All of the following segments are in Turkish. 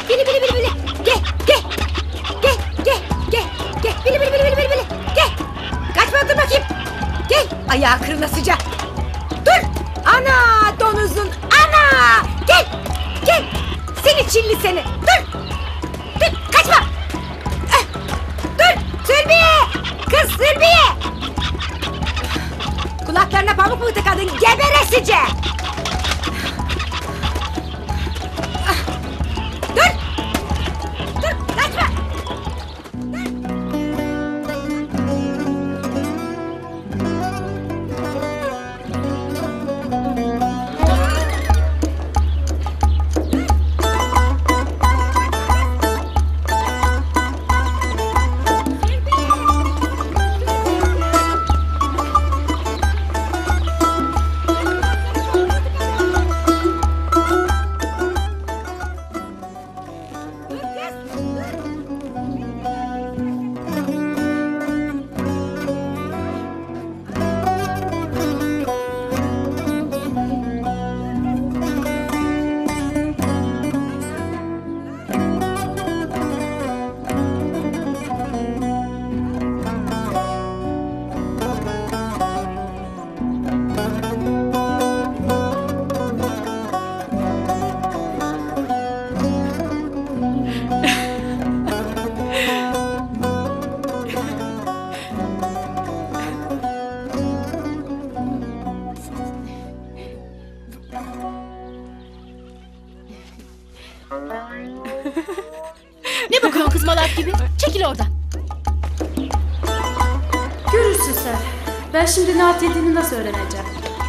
Bili bili bili bili. Gel gel. Gel gel gel. Gel bili bili bili bili bili. Gel. Kaçma dur bakayım. Gel. Ayağı kırılasıca. Dur. Ana donuzun ana. Gel. Gel. Seni çilli seni. Dur. Dur kaçma. Dur Sülbiye. Kız Sülbiye. Kulaklarına pamuk mu tıkadın geberesice. Dur. Dur kaçma. Ne bakıyorsun kız malak gibi? Çekil oradan. Görürsün sen. Ben şimdi ne halt yediğini nasıl öğreneceğim?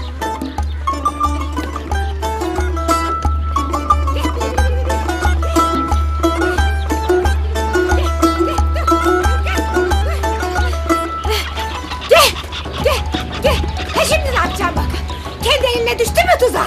Gel. Gel. Gel. Ha şimdi ne yapacağım bak. Kendi eline düştü mü tuzağa?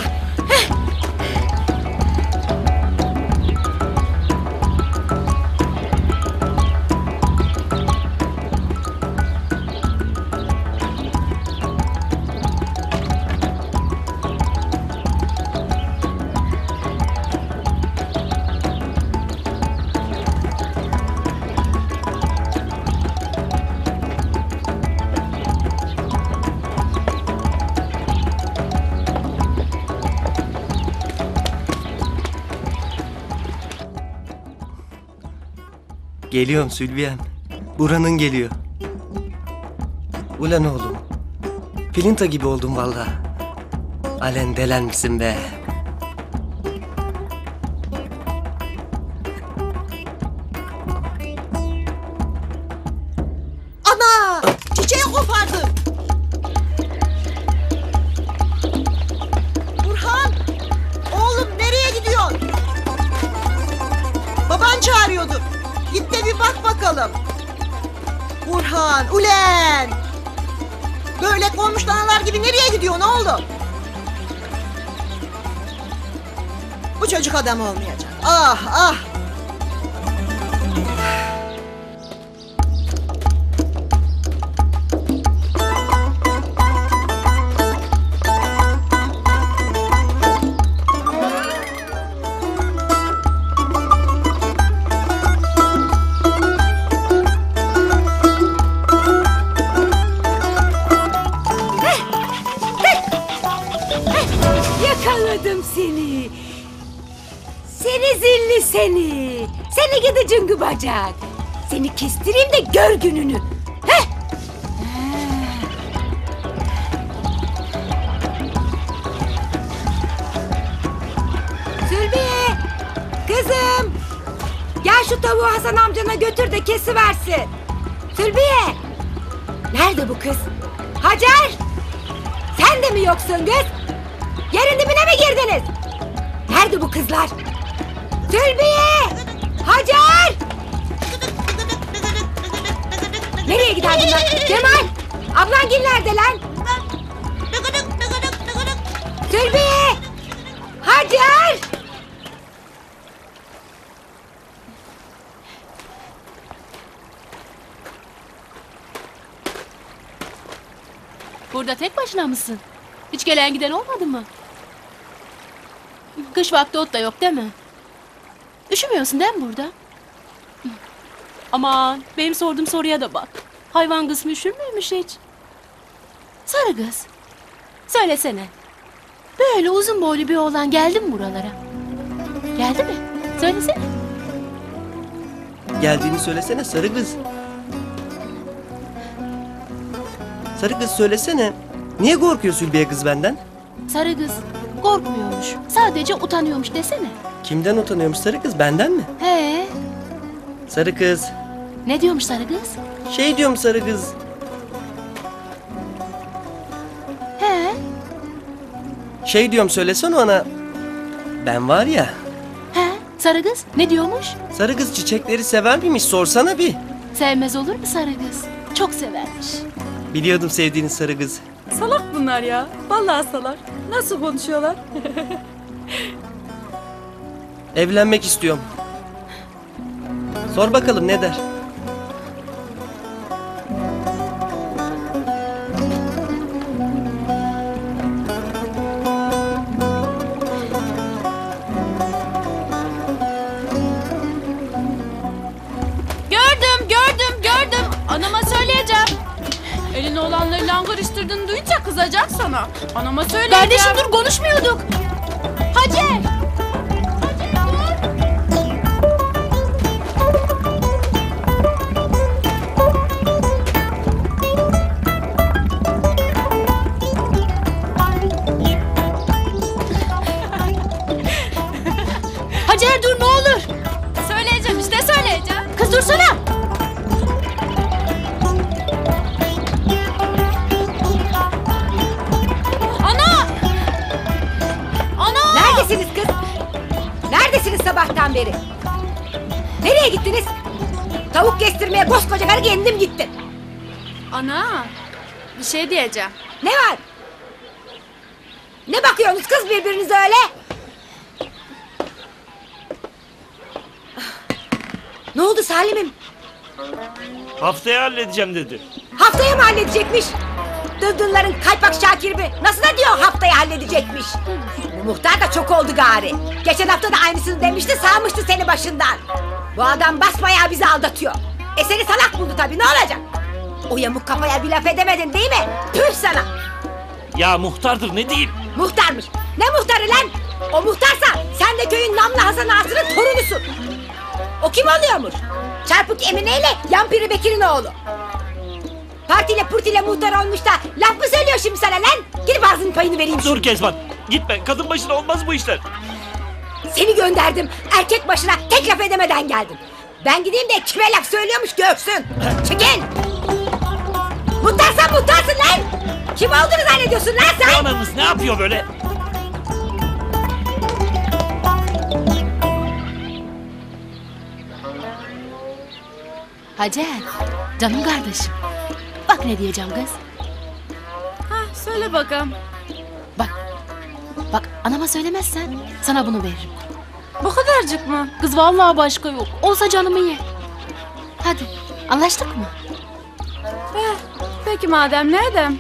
Geliyorum Sülviyen. Buranın geliyor. Ulan oğlum. Filinta gibi oldum vallahi. Alen delen misin be? Ana! Çiçeği kopardım. Burhan! Oğlum nereye gidiyorsun? Baban çağırıyordu. Git de bir bak bakalım. Burhan, ulen! Böyle konmuş danalar gibi nereye gidiyorsun oğlum? Bu çocuk adam olmayacak. Ah ah! Yakaladım seni. Seni zilli seni. Seni gidi cıngı bacak. Seni kestireyim de gör gününü. Heh. Sülbiye. Kızım. Gel şu tavuğu Hasan amcana götür de kesiversin. Sülbiye. Nerede bu kız? Hacer. Sen de mi yoksun kız? Yerin dibine mi girdiniz? Nerede bu kızlar? Sülbiye! Hacer! Nereye gider bunlar? Cemal! Ablangil nerede lan? Sülbiye! Hacer! Burada tek başına mısın? Hiç gelen giden olmadı mı? Kış vakti ot da yok değil mi? Üşümüyorsun değil mi burada? Aman benim sorduğum soruya da bak. Hayvan kısmı üşür müymüş hiç? Sarı kız. Söylesene. Böyle uzun boylu bir oğlan geldi mi buralara? Geldi mi? Söylesene. Geldiğini söylesene sarı kız. Sarı kız söylesene. Niye korkuyor Zülbiye kız benden? Sarı kız korkmuyormuş. Sadece utanıyormuş desene. Kimden utanıyormuş sarı kız, benden mi? He. Sarı kız. Ne diyormuş sarı kız? Şey diyorum sarı kız. He. Şey diyorum söylesene ona. Ben var ya. He. Sarı kız ne diyormuş? Sarı kız çiçekleri sever miymiş sorsana bir. Sevmez olur mu sarı kız? Çok severmiş. Biliyordum sevdiğini sarı kız. Salak bunlar ya. Vallahi salak. Nasıl konuşuyorlar? Evlenmek istiyorum. Sor bakalım ne der? Gördüm. Anama söyleyeceğim. Elin olanları langırıştırdığını duyunca kızacak sana. Anama söyleyeceğim. Kardeşim dur konuşmuyorduk. Hacer. Hacer dur ne olur. Söyleyeceğim işte söyleyeceğim. Kız dursana. Neredesiniz kız? Neredesiniz sabahtan beri? Nereye gittiniz? Tavuk kestirmeye koskoca karı kendim gittim. Ana bir şey diyeceğim. Ne var? Ne bakıyorsunuz kız birbirinize öyle? Ne oldu Salim'im? Haftaya halledeceğim dedi. Haftaya mı halledecekmiş? Dırdırların kaypak Şakir mi? Nasıl da diyor haftaya halledecekmiş? Bu muhtar da çok oldu gari. Geçen hafta da aynısını demişti, sağmıştı seni başından. Bu adam basbayağı bizi aldatıyor. Seni salak buldu tabii, ne olacak? O yamuk kafaya bir laf edemedin değil mi? Tüh sana! Ya muhtardır ne diyeyim? Muhtarmış. Ne muhtarı lan? O muhtarsa sen de köyün namlı Hasan Ağası'nın torunusun. O kim oluyormuş? Çarpık Emine ile Yampiri Bekir'in oğlu. Partiyle purtiyle muhtar olmuş da laf mı söylüyor şimdi sana lan? Gidip ağzının payını vereyim şimdi. Dur Kezban. Gitme. Kadın başına olmaz bu işler. Seni gönderdim. Erkek başına tek laf edemeden geldin. Ben gideyim de kime laf söylüyormuş görsün. Çekil. Muhtarsan muhtarsın lan. Kim olduğunu zannediyorsun lan sen? Ananız ne yapıyor böyle? Hacer canım kardeşim. Bak ne diyeceğim kız. Söyle bakalım. Bak anama söylemezsen sana bunu veririm. Bu kadarcık mı? Kız vallahi başka yok. Olsa canımı ye. Hadi anlaştık mı? Peki madem ne edem?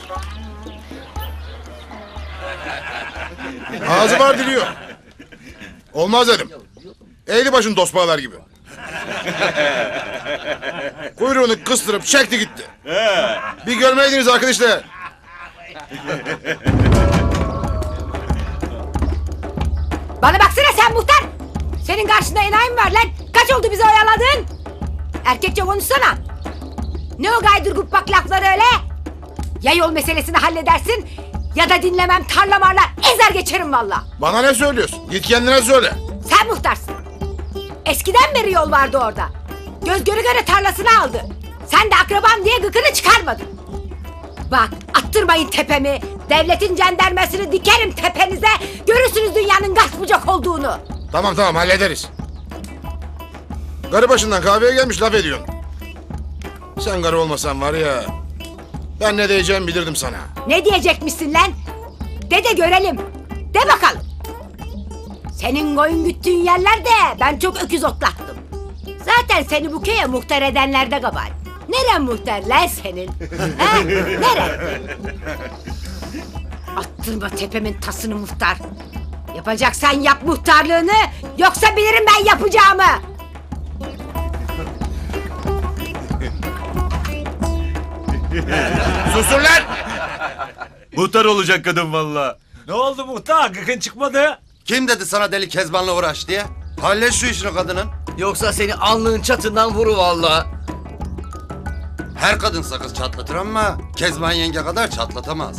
Ağzı var diliyor. Olmaz dedim. Eğli başın tosbağalar gibi. Kuyruğunu kıstırıp çekti gitti. Bir görmeydiniz arkadaşlar. Bana baksana sen muhtar. Senin karşında enayi mi var lan? Kaç oldu bizi oyaladın? Erkekçe konuşsana. Ne o gaydır gubbak lafları öyle? Ya yol meselesini halledersin ya da dinlemem tarlamarla ezer geçerim valla. Bana ne söylüyorsun? Git kendine söyle. Sen muhtarsın. Eskiden beri yol vardı orada. Göz göre göre tarlasını aldı. Sen de akraban diye gıkını çıkarmadın. Bak attırmayın tepemi. Devletin jandarmasını dikerim tepenize. Görürsünüz dünyanın gasp bucak olduğunu. Tamam hallederiz. Garı başından kahveye gelmiş laf ediyorsun. Sen garı olmasan var ya... Ben ne diyeceğimi bilirdim sana. Ne diyecekmişsin lan? De görelim. De bakalım. Senin koyun güttüğün yerlerde ben çok öküz otlattım. Zaten seni bu köye muhtar edenler de kabahat. Neren muhtar lan senin? Ha? Neren? Attırma tepemin tasını muhtar. Yapacaksan yap muhtarlığını, yoksa bilirim ben yapacağımı. Susun lan! Muhtar olacak kadın valla. Ne oldu muhtar? Gıkın çıkmadı. Kim dedi sana deli Kezban'la uğraş diye? Hallet şu işini kadının. Yoksa seni alnının çatından vuru valla. Her kadın sakız çatlatır ama Kezban yenge kadar çatlatamaz.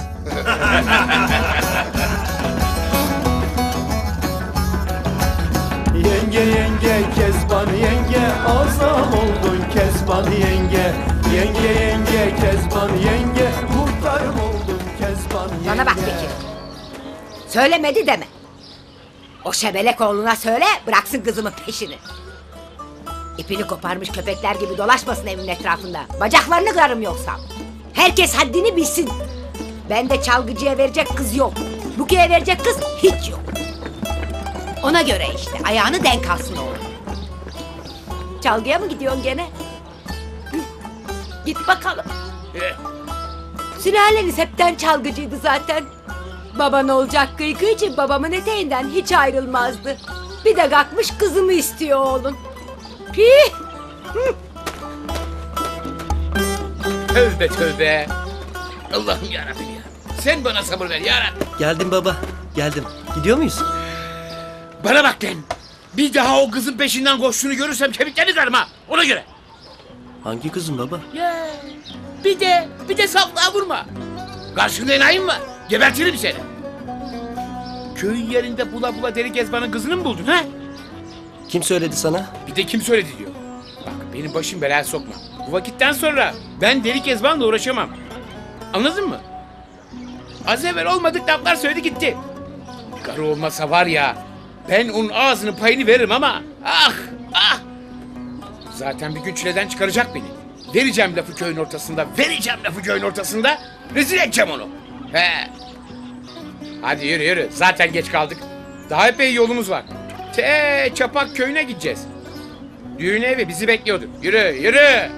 Yenge yenge Kezban yenge azam oldun Kezban yenge. Yenge yenge Kezban yenge muhtarım oldun Kezban yenge. Bana bak Bekir. Söylemedi deme. O şebelek oğluna söyle, bıraksın kızımın peşini. İpini koparmış köpekler gibi dolaşmasın evimin etrafında. Bacaklarını kırarım yoksa. Herkes haddini bilsin. Bende çalgıcıya verecek kız yok. Buki'ye verecek kız hiç yok. Ona göre işte, ayağını denk alsın oğlum. Çalgıya mı gidiyorsun gene? Hı, git bakalım. Sülaleniz hepten çalgıcıydı zaten. Baban olacak kıykıycı babamın eteğinden hiç ayrılmazdı. Bir de kalkmış kızımı istiyor oğlum. Pih! Tövbe tövbe. Allah'ım yarabbim ya. Sen bana sabır ver yarabbim. Geldim baba, geldim. Gidiyor muyuz? Bana bak lan. Bir daha o kızın peşinden koştuğunu görürsem kemiklerini kırarım ha. Ona göre. Hangi kızım baba? Ya. Bir de saflığa vurma. Karşında enayim var. Gebertirim seni. Köyün yerinde bula bula deli Kezban'ın kızını mı buldun ha? Kim söyledi sana? Bir de kim söyledi diyor. Bak benim başım belaya sokma. Bu vakitten sonra ben deli Kezban'la uğraşamam. Anladın mı? Az evvel olmadık laflar söyledi gitti. Karı olmasa var ya, ben onun ağzının payını veririm ama ah! Zaten bir gün çileden çıkaracak beni. Vereceğim lafı köyün ortasında, rezil edeceğim onu. He. Hadi yürü, zaten geç kaldık. Daha epey yolumuz var. Çapak köyüne gideceğiz. Düğün evi bizi bekliyordu. Yürü.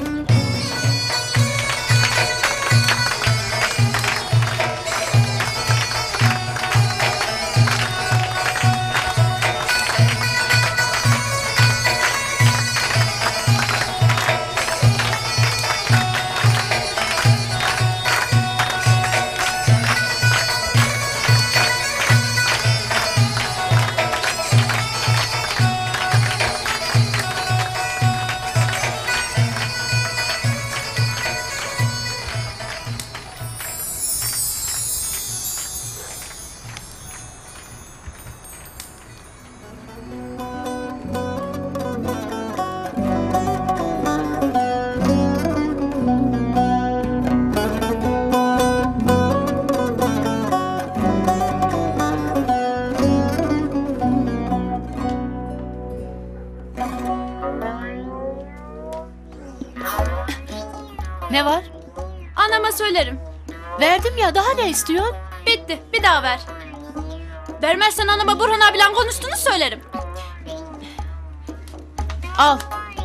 Ne var? Anama söylerim. Verdim ya, daha ne istiyorsun? Bitti. Bir daha ver. Vermezsen anama Burhan abiyle konuştuğunu söylerim. Al.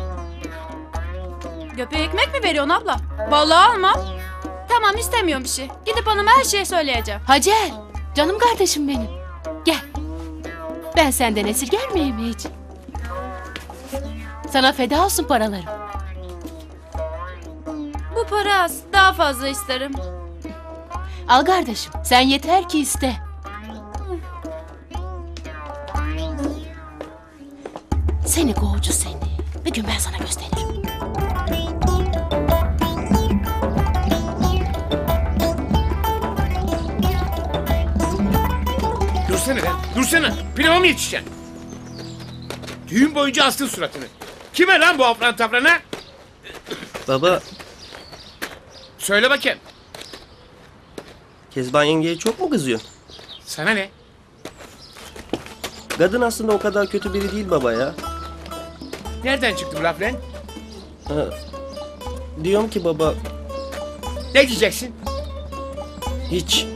Göpeğe ekmek mi veriyorsun abla? Vallahi almam. Tamam istemiyorum bir şey. Gidip anama her şeyi söyleyeceğim. Hacer, canım kardeşim benim. Gel. Ben senden esirger miyim hiç? Sana feda olsun paralarım. Bu para az. Daha fazla isterim. Al kardeşim, sen yeter ki iste. Seni kovucu seni. Bir gün ben sana gösteririm. Dursana. Pilava mı yetişeceksin? Düğün boyunca astın suratını. Kime lan bu afran tafrana? Baba, Söyle bakayım. Kezban yengeye çok mu kızıyor? Sana ne? Kadın aslında o kadar kötü biri değil baba ya. Nereden çıktı bu laf lan? Ha, diyorum ki baba, Ne diyeceksin? hiç.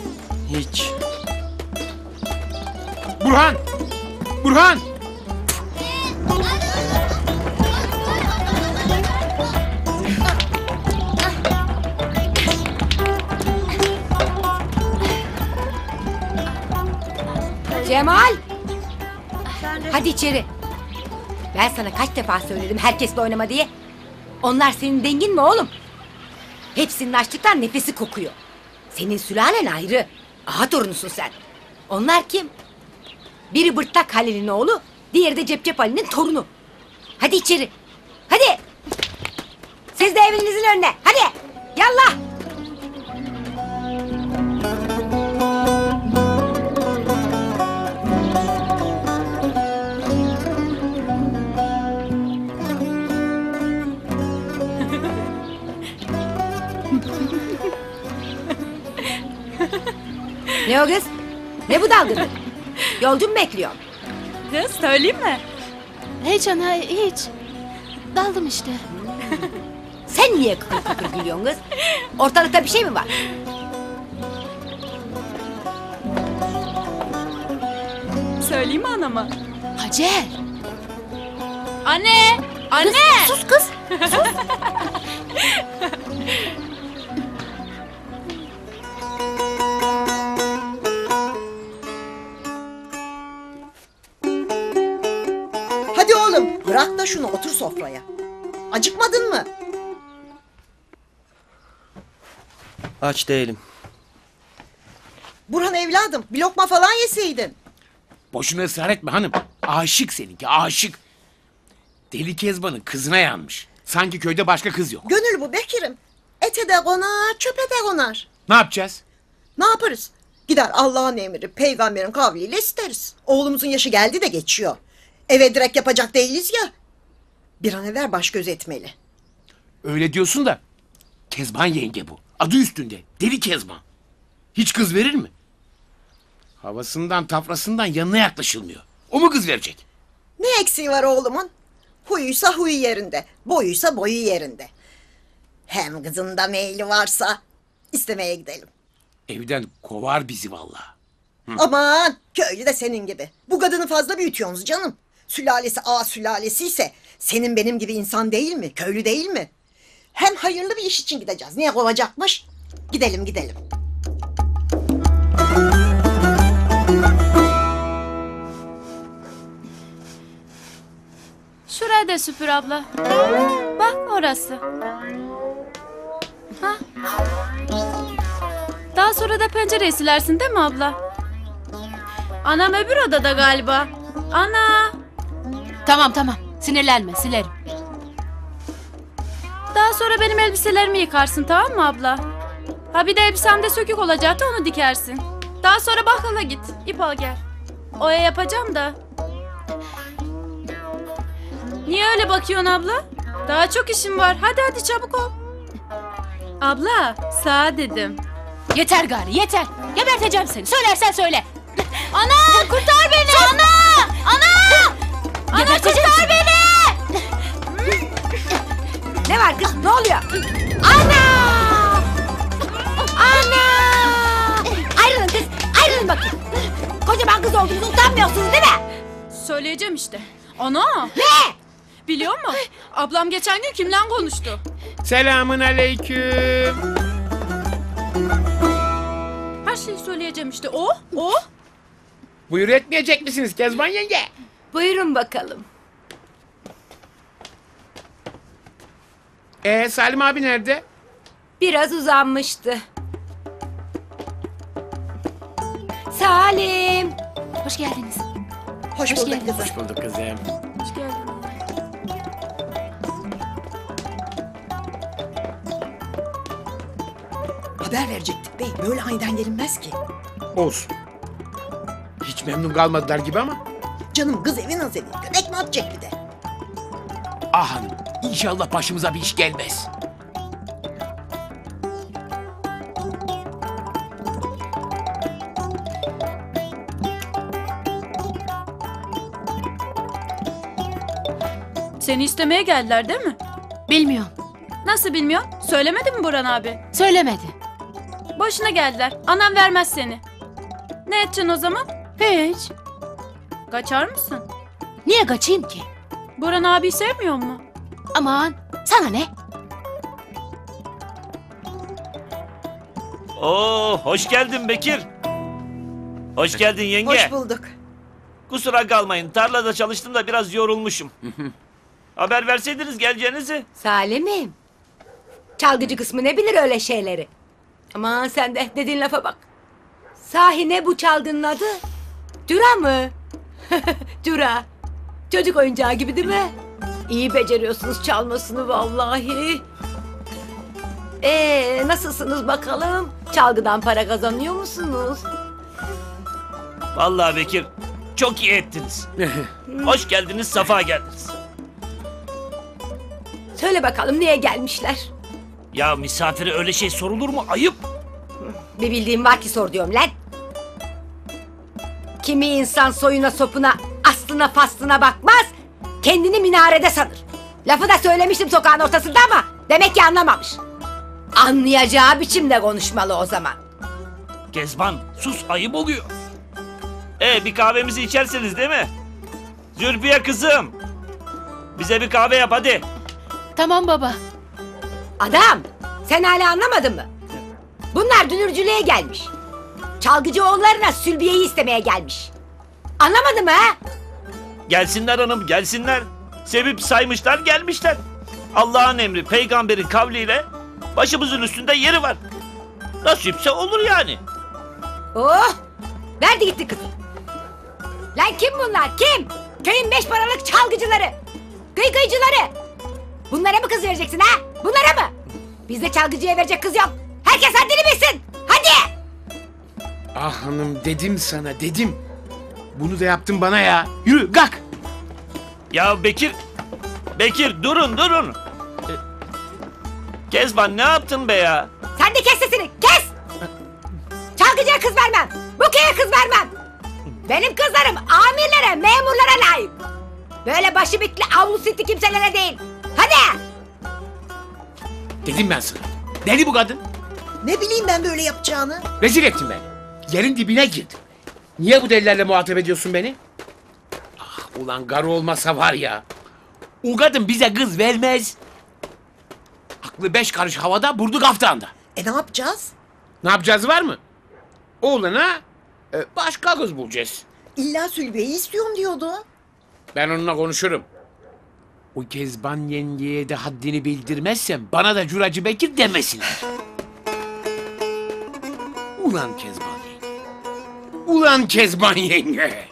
Burhan! Cemal. Hadi içeri. Ben sana kaç defa söyledim herkesle oynama diye. Onlar senin dengin mi oğlum? Hepsinin açlıktan nefesi kokuyor. Senin sülalen ayrı. Ağa torunusun sen. Onlar kim? Biri Bırtlak Halil'in oğlu, diğeri de Cepcep Ali'nin torunu. Hadi içeri. Hadi. Siz de evinizin önüne. Hadi. Yallah. Ne o kız? Ne bu dalgınlık? Yolcu mu bekliyorsun? Kız söyleyeyim mi? Hiç ana hiç. Daldım işte. Sen niye kıkır kıkır gülüyorsun kız? Ortalıkta bir şey mi var? Söyleyeyim mi anama? Hacer. Anne! Anne! Sus kız. Hadi oğlum bırak da şunu otur sofraya. Acıkmadın mı? Aç değilim. Burhan evladım bir lokma falan yeseydin. Boşuna ısrar etme hanım. Aşık seninki aşık. Deli Kezban'ın kızına yanmış. Sanki köyde başka kız yok. Gönül bu Bekir'im. Ete de konar, çöpe de konar. Ne yapacağız? Ne yaparız? Gider Allah'ın emri, peygamberin kavliyle isteriz. Oğlumuzun yaşı geldi de geçiyor. Eve direkt yapacak değiliz ya. Bir an evvel baş göz etmeli. Öyle diyorsun da Kezban yenge bu. Adı üstünde. Deli Kezban. Hiç kız verir mi? Havasından tafrasından yanına yaklaşılmıyor. O mu kız verecek? Ne eksiği var oğlumun? Huyuysa huyu yerinde, boyuysa boyu yerinde. Hem kızın da meyli varsa istemeye gidelim. Evden kovar bizi vallahi. Aman köylü de senin gibi. Bu kadını fazla büyütüyorsunuz canım. Sülalesi ağa sülalesi ise senin benim gibi insan değil mi? Köylü değil mi? Hem hayırlı bir iş için gideceğiz. Niye kovacakmış? Gidelim gidelim. Şuraya da süpür abla. Bak orası. Ha? Daha sonra da pencereyi silersin değil mi abla? Anam öbür odada galiba. Ana! Tamam tamam. Sinirlenme silerim. Daha sonra benim elbiselerimi yıkarsın tamam mı abla? Ha bir de elbisemde sökük olacaktı onu dikersin. Daha sonra bakkala git. İp al gel. Oya yapacağım da. Niye öyle bakıyorsun abla? Daha çok işim var. Hadi hadi çabuk ol. Abla sağ dedim. Yeter gari yeter. Geberteceğim seni. Söylersen söyle. Ana kurtar beni ana! Ana! Ana Geberteceğim kurtar seni. beni! Ne var kız? Ne oluyor? Ana! Ana! Ayrılın kız. Ayrılın bakayım. Kocaman kız olduğunuzu utanmıyorsunuz değil mi? Söyleyeceğim işte. Ana! Ne? Biliyor musun? Ablam geçen gün kimle konuştu? Selamun aleyküm. Her şeyi söyleyeceğim işte. O. Buyur etmeyecek misiniz Kezban yenge? Buyurun bakalım. Salim abi nerede? Biraz uzanmıştı. Salim. Hoş geldiniz. Hoş bulduk geldin. kızım. Hoş bulduk kızım. Hoş geldin. Haber verecektik bey. Böyle aniden gelinmez ki. Olsun. Hiç memnun kalmadılar gibi ama. Canım kız evin az evi. Göbek mi atacak bir de? Ah hanım inşallah başımıza bir iş gelmez. Seni istemeye geldiler değil mi? Bilmiyorum. Nasıl bilmiyorum? Söylemedi mi Burhan abi? Söylemedi. Boşuna geldiler. Anam vermez seni. Ne edeceksin o zaman? Hiç. Kaçar mısın? Niye kaçayım ki? Burhan abi sevmiyor mu? Aman sana ne? Oo, hoş geldin Bekir. Hoş geldin yenge. Hoş bulduk. Kusura kalmayın. Tarlada çalıştım da biraz yorulmuşum. Haber verseydiniz geleceğinizi. Salim'im. Çalgıcı kısmı ne bilir öyle şeyleri. Aman sen de dediğin lafa bak. Sahi ne bu çalgının adı? Düra mı? Düra. Çocuk oyuncağı gibi değil mi? İyi beceriyorsunuz çalmasını vallahi. Nasılsınız bakalım? Çalgıdan para kazanıyor musunuz? Vallahi Bekir çok iyi ettiniz. Hoş geldiniz, safa geldiniz. Söyle bakalım niye gelmişler? Ya misafire öyle şey sorulur mu? Ayıp. Bir bildiğim var ki sor diyorum lan. Kimi insan soyuna sopuna aslına faslına bakmaz, kendini minarede sanır. Lafı da söylemiştim sokağın ortasında ama demek ki anlamamış. Anlayacağı biçimde konuşmalı o zaman. Kezban sus, ayıp oluyor. Bir kahvemizi içersiniz değil mi? Zülfiye kızım. Bize bir kahve yap hadi. Tamam baba. Adam, sen hala anlamadın mı? Bunlar dünürcülüğe gelmiş. Çalgıcı oğullarına sülbiyeyi istemeye gelmiş. Anlamadın mı ha? Gelsinler hanım, gelsinler. Sevip saymışlar, gelmişler. Allah'ın emri, peygamberin kavliyle başımızın üstünde yeri var. Nasipse olur yani. Oh! Nerede gitti kızım? Lan kim bunlar? Kim? Köyün 5 paralık çalgıcıları. Gıygıycıları. Bunlara mı kız vereceksin ha? Bunlara mı? Bizde çalgıcıya verecek kız yok. Herkes haddini bilsin. Hadi! Ah hanım dedim sana dedim. Bunu da yaptın bana ya. Yürü kalk. Ya Bekir durun. Kezban ne yaptın be ya? Sen de kes sesini. Kes! Çalgıcıya kız vermem. Bu köye kız vermem. Benim kızlarım amirlere, memurlara layık. Böyle başı bitli avlu sitli kimselere değil. Hadi! Dedim ben sana. Deli bu kadın. Ne bileyim ben böyle yapacağını. Rezil ettin beni. Yerin dibine girdin. Niye bu delilerle muhatap ediyorsun beni? Ah ulan garı olmasa var ya. O kadın bize kız vermez. Aklı 5 karış havada, burdu kaftanda. Ne yapacağız? Ne yapacağız var mı? Oğlana başka kız bulacağız. İlla Sülbiye'yi istiyorum diyordu. Ben onunla konuşurum. O Kezban yengeye de haddini bildirmezsem bana da Curacı Bekir demesinler. Ulan Kezban yenge. Ulan Kezban yenge.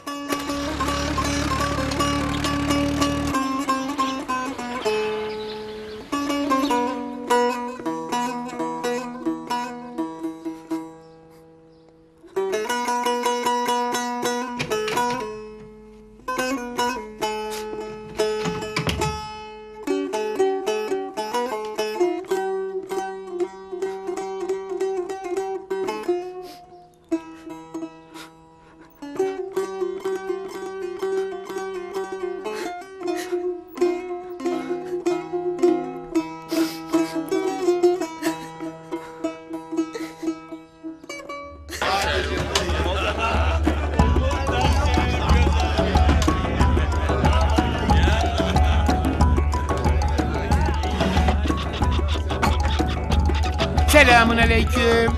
Selamun aleyküm.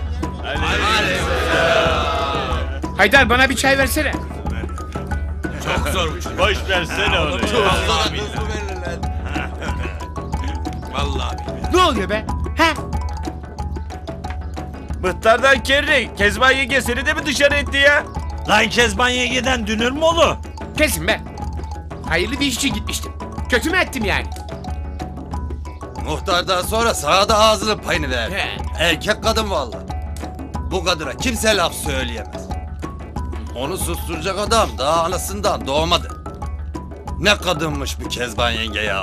Haydar bana bir çay versene. Çok zor. Boş versene onu. Vallahi. Ne oluyor be? He? Mıhtardan Kerri, Kezban yenge seni de mi dışarı etti ya? Lan Kezban yengeden dünür mü olur? Kesin be. Hayırlı bir iş için gitmiştim. Kötü mü ettim yani? Muhtardan sonra sana da ağzının payını ver. He. Erkek kadın vallahi. Bu kadına kimse laf söyleyemez. Onu susturacak adam daha anasından doğmadı. Ne kadınmış bu Kezban yenge ya.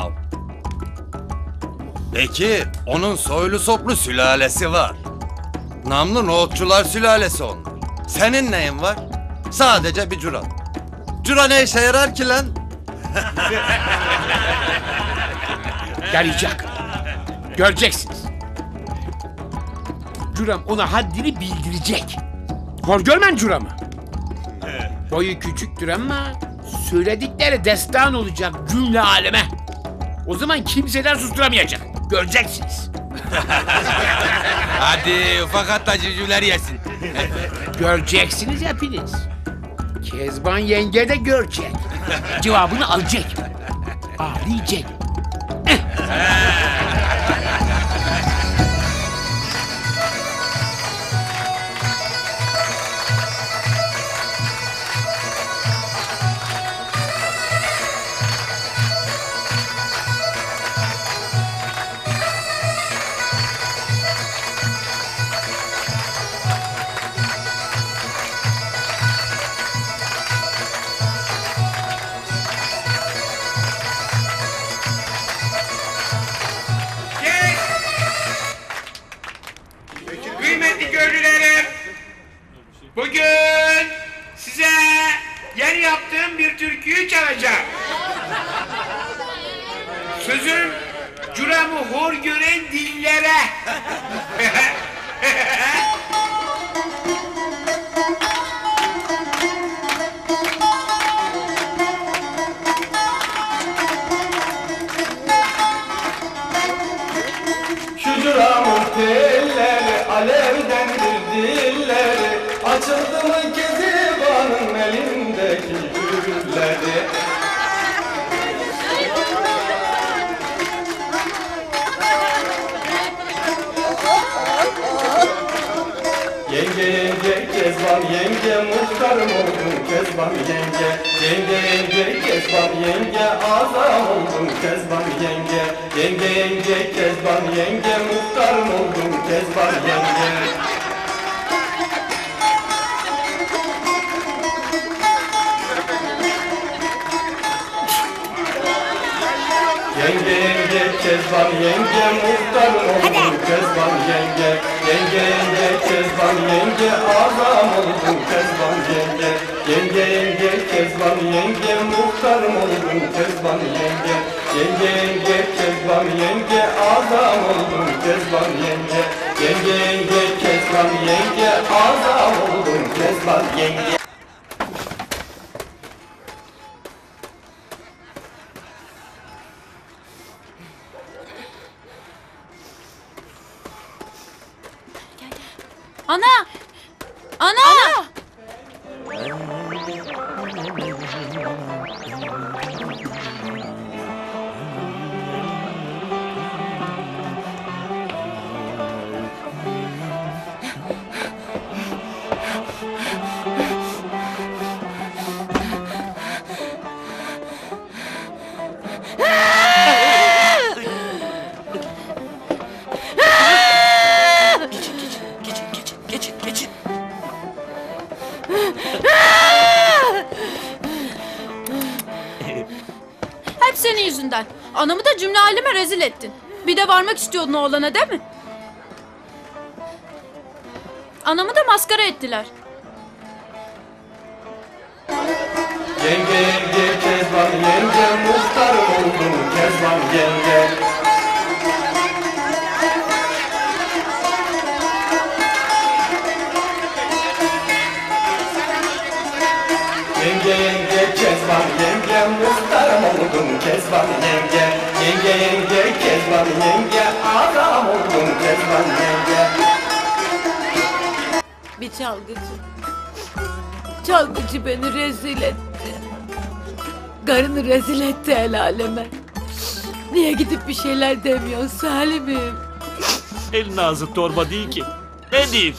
Peki onun soylu soplu sülalesi var. Namlı nohutçular sülalesi onlar. Senin neyin var? Sadece bir cura. Cura ne işe yarar ki lan? Yarayacak. Göreceksiniz. Curam ona haddini bildirecek. Hor görmen Curam'ı. Boyu küçüktür ama söyledikleri destan olacak cümle aleme. O zaman kimseden susturamayacak. Göreceksiniz. Hadi ufak hatta civcivler yesin. Göreceksiniz hepiniz. Kezban yenge de görecek. Cevabını alacak. Ağlayacak. Kıymetli köylülerim, bugün size yeni yaptığım bir türküyü çalacağım. Sözüm curamı hor gören dillere. Şu curamın telleri alevdendir dilleri. Açıldı mı Keziban'ın elindeki gülleri. Yenge yenge Kezban yenge muhtarım oldun Kezban yenge. Yenge yenge Kezban yenge azam oldun Kezban yenge. Yenge yenge Kezban yenge muhtarım oldun Kezban yenge. Yenge yenge Kezban yenge muhtarım oldun Kezban yenge. Yenge yenge Kezban yenge azam oldun Kezban yenge. Yenge yenge Kezban yenge muhtarım oldun Kezban yenge. Yenge yenge Kezban yenge azam oldun Kezban yenge. Yenge yenge Kezban yenge azam oldun Kezban yenge. Ana! Ana! Hep senin yüzünden. Anamı da cümle aleme rezil ettin. Bir de varmak istiyordun oğlana değil mi? Anamı da maskara ettiler. Yenge yenge Kezban yenge muhtarım oldun Kezban yenge. Yenge yenge Kezban yenge muhtarım oldun Kezban yenge. Yenge yenge Kezban yenge adam oldun Kezban yenge. Bir çalgıcı. Çalgıcı beni rezil etti. Karını rezil etti el aleme. Niye gidip bir şeyler demiyorsun Salim'im? Elin ağzı torba değil ki. Ne diyeyim?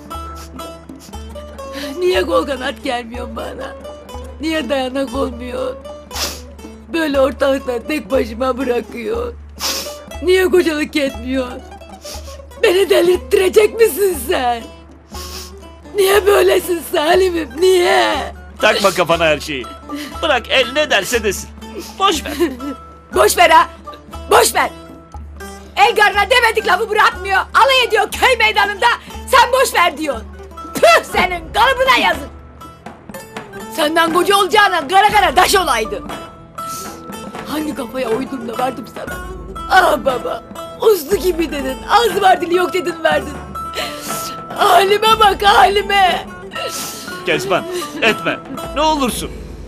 Niye kol kanat gelmiyorsun bana? Niye dayanak olmuyor? Böyle ortalıkta tek başıma bırakıyor. Niye kocalık etmiyor? Beni delirttirecek misin sen? Niye böylesin Salim'im? Niye? Takma kafana her şeyi. Bırak el ne derse desin. Boş ver. Boş ver ha. Boş ver. El garına demedik lafı bırakmıyor. Alay ediyor köy meydanında. Sen boş ver diyorsun. Tüh senin kalıbına yazık. Senden koca olacağına kara kara taş olaydı. Hangi kafaya uydum da verdim sana? Ah baba. Uslu gibi dedin. Ağzı var dili yok dedin verdin. Halime bak halime. Kezban etme. Ne olursun.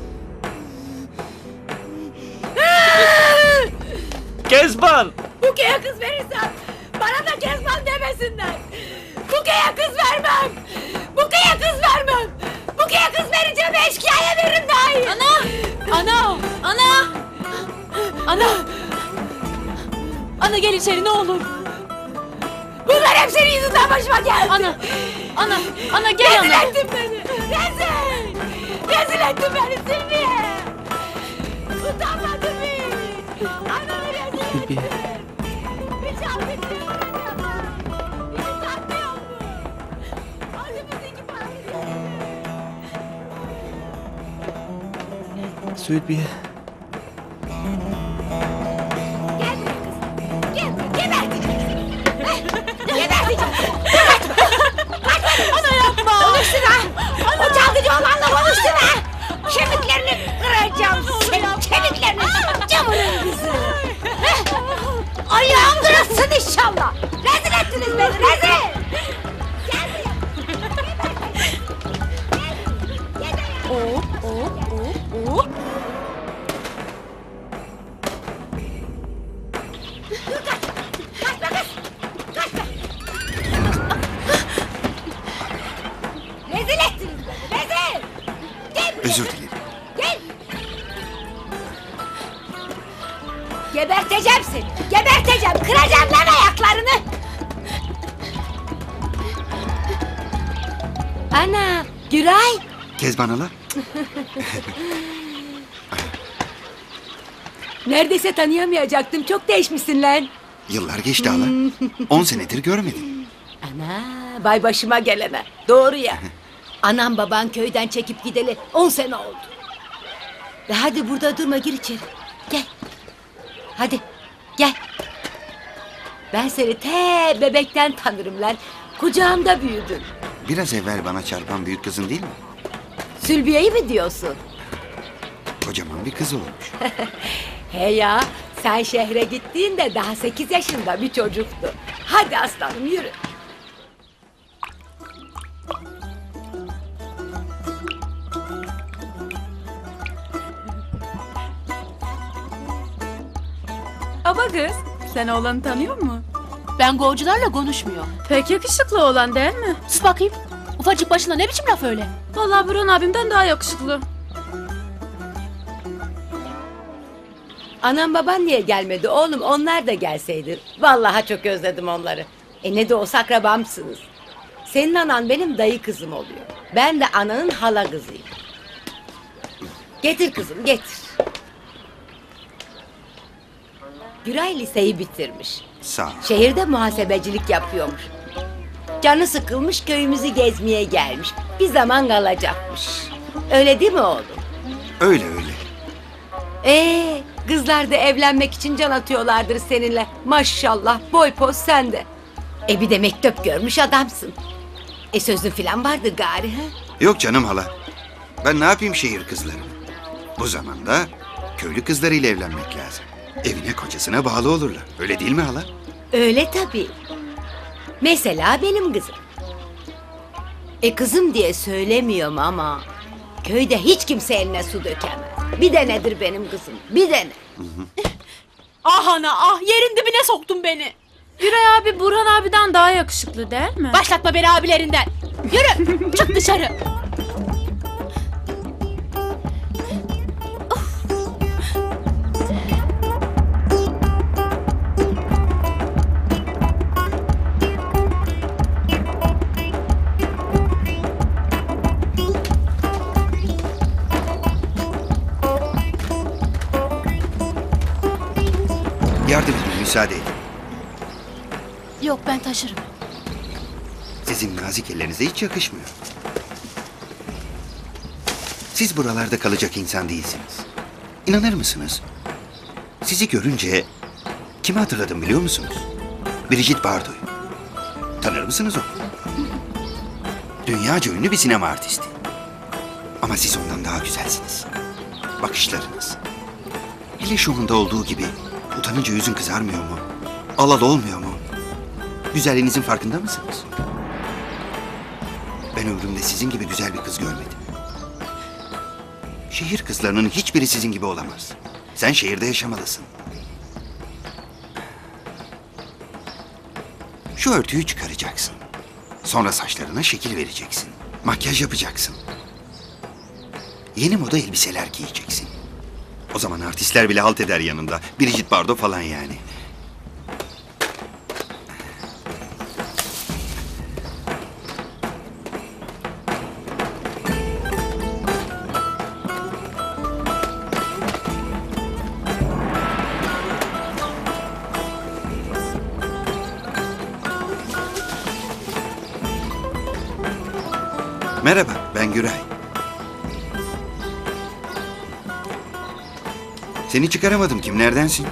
Kezban. Buke'ye kız verirsen bana da Kezban demesinler. Buke'ye kız vermem. Buke'ye kız vermem. Buke'ye kız vereceğim eşkıyaya veririm daha iyi. Ana! Ana! Ana gel içeri ne olur. Bunlar hep senin yüzünden başıma geldi. Ana gel Rezil ana. ettin beni. Rezil. Rezil ettin beni Sülbiye. Utanmadın mı? Anamı rezil ettin. Sülbiye. Hiç affettin mi? Hiç utanmıyor mu? Ağzımızdaki parayı. Sülbiye. Gel buraya kız. Gel. Geberteceğim. Geberteceğim. Ana yapma. Konuştun ha. O çalgıcı olanla konuştun ha. Kemiklerini kıracağım. Senin kemiklerini. Camının kızı. Ayağım kırılsın inşallah. Rezil ettiniz beni. Rezil. Gel buraya. Gel buraya. Kaçma kız. Kaçma. Rezil ettiniz beni. Rezil. Gel buraya. Özür dilerim. Gel. Geberteceğim seni. Geberteceğim. Kıracağım lan ayaklarını. Ana. Güray. Kezban hala. Neredeyse tanıyamayacaktım. Çok değişmişsin lan. Yıllar geçti hala. 10 senedir görmedim. Ana. Vay başıma gelene. Doğru ya. Anam baban köyden çekip gideli 10 sene oldu. Hadi burada durma, gir içeri. Gel. Hadi gel. Ben seni te bebekten tanırım lan. Kucağımda büyüdün. Biraz evvel bana çarpan büyük kızın değil mi? Sülbiye'yi mi diyorsun? Kocaman bir kız olmuş. He ya, sen şehre gittiğinde daha 8 yaşında bir çocuktu. Hadi aslanım yürü. Aba kız, sen oğlanı tanıyor musun? Ben golcularla konuşmuyor. Pek yakışıklı oğlan değil mi? Sus bakayım. Ufacık başına ne biçim laf öyle? Vallahi Burhan abimden daha yakışıklı. Anam baban niye gelmedi oğlum? Onlar da gelseydi. Vallahi çok özledim onları. Ne de olsa akrabamsınız. Senin anan benim dayı kızım oluyor. Ben de ananın hala kızıyım. Getir kızım, getir. Güray liseyi bitirmiş. Sağ ol. Şehirde muhasebecilik yapıyormuş. Canı sıkılmış, köyümüzü gezmeye gelmiş. Bir zaman kalacakmış. Öyle değil mi oğlum? Öyle öyle. Kızlar da evlenmek için can atıyorlardır seninle. Maşallah, boy poz sende. Bir de mektep görmüş adamsın. Sözün filan vardı gari ha? Yok canım hala. Ben ne yapayım şehir kızları? Bu zamanda köylü kızlarıyla evlenmek lazım. Evine kocasına bağlı olurlar. Öyle değil mi hala? Öyle tabii. Mesela benim kızım. Kızım diye söylemiyorum ama... ...köyde hiç kimse eline su dökemez. Bir denedir benim kızım, bir dene. Ah ana ah, yerin dibine soktun beni. Güray abi Burhan abiden daha yakışıklı değil mi? Başlatma beni abilerinden. Yürü, çık dışarı. Yardım edin, müsaade edin. Yok ben taşırım. Sizin nazik ellerinize hiç yakışmıyor. Siz buralarda kalacak insan değilsiniz. İnanır mısınız? Sizi görünce kimi hatırladım biliyor musunuz? Brigitte Bardot'u. Tanır mısınız onu? Dünyaca ünlü bir sinema artisti. Ama siz ondan daha güzelsiniz. Bakışlarınız. Hele şu anda olduğu gibi utanınca yüzün kızarmıyor mu? Alalı olmuyor mu? Güzelliğinizin farkında mısınız? Ben ömrümde sizin gibi güzel bir kız görmedim. Şehir kızlarının hiçbiri sizin gibi olamaz. Sen şehirde yaşamalısın. Şu örtüyü çıkaracaksın. Sonra saçlarına şekil vereceksin. Makyaj yapacaksın. Yeni moda elbiseler giyeceksin. O zaman artistler bile halt eder yanında. Brigitte Bardot falan yani. Merhaba, ben Güray. Seni çıkaramadım, kimlerdensin?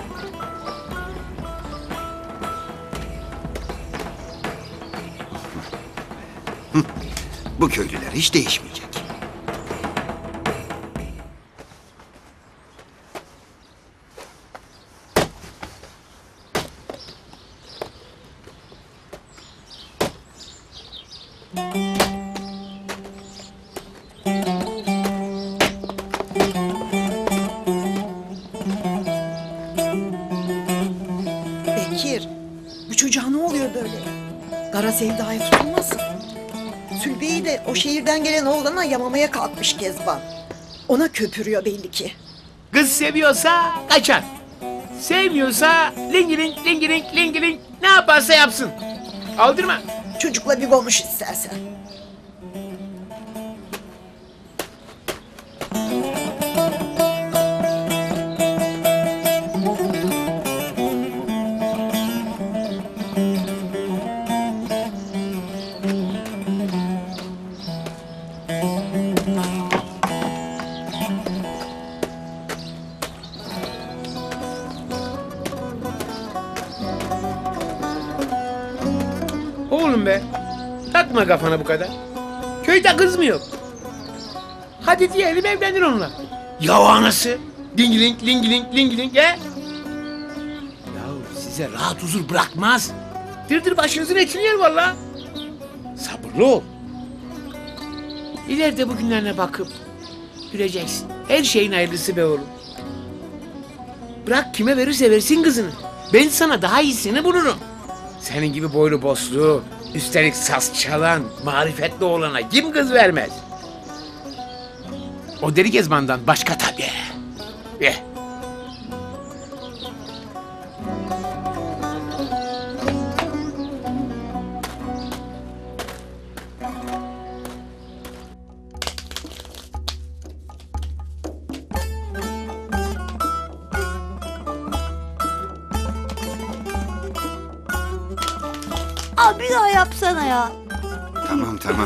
Bu köylüler hiç değişmeyecek. Bekir, bu çocuğa ne oluyor böyle? Kara sevdaya tutulmasın. Sülbiye'yi de o şehirden gelen oğlana yamamaya kalkmış Kezban. Ona köpürüyor belli ki. Kız seviyorsa kaçar. Sevmiyorsa lingiling lingiling lingiling ne yaparsa yapsın. Aldırma. Çocukla bir konuş istersen. Oğlum be. Takma kafana bu kadar. Köyde kız mı yok? Hadi diyelim evlenir onunla. Ya anası. Lingiling lingiling lingiling he? Ya size rahat huzur bırakmaz. Dırdır başınızın etini yer valla. Sabırlı ol. İleride bugünlerine bakıp göreceksin. Her şeyin hayırlısı be oğlum. Bırak kime verirse versin kızını. Ben sana daha iyisini bulurum. Senin gibi boylu boslu, üstelik saz çalan, marifetli oğlana kim kız vermez? O deli Kezban'dan başka tabii. Abi bir daha yapsana ya. Tamam.